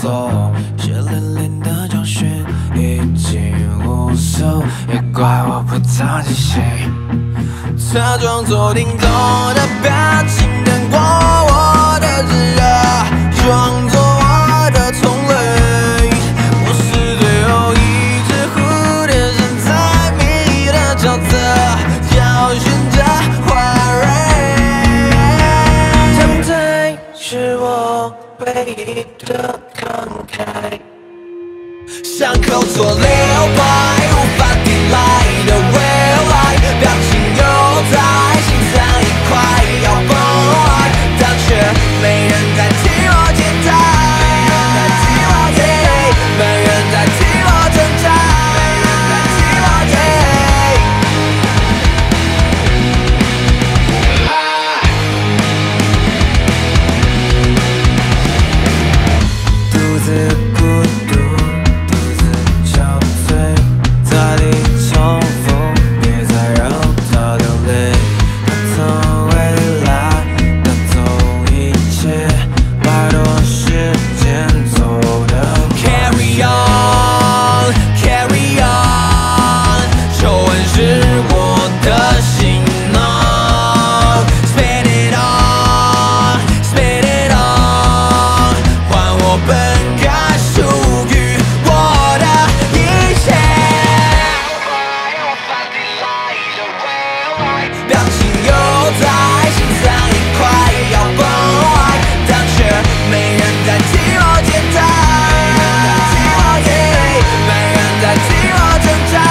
锁，血淋淋的教训已经无数，也怪我不长记性。他装作听懂的表情，等过我的炙热，装作我的同类。我是最后一只蝴蝶，身在糜烂沼泽，找寻着花蕊。等待是我唯一的慷慨，伤口做留白，无法抵赖的未来，表情悠哉，心脏已快要崩坏，但却没人代替我解答，没人代替我挣扎，独自孤独，独自憔悴，嘴里重复，别再让他流泪，他从未来，带走一切，拜托时间走的carry on carry on， 仇恨是我的行囊 ，spit it on spit it on， 还我本该属于我的一切。表情悠哉，心脏已快要崩坏，但却没人代替我解答，没人代替我挣扎。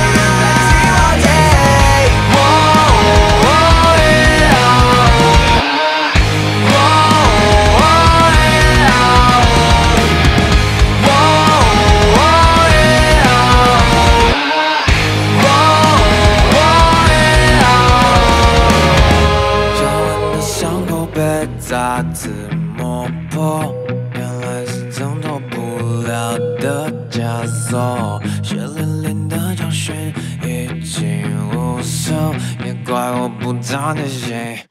脚腕的伤口被再次磨破，原来是挣脱不了的枷锁，血淋淋的教训已经无数，也怪我不长记性。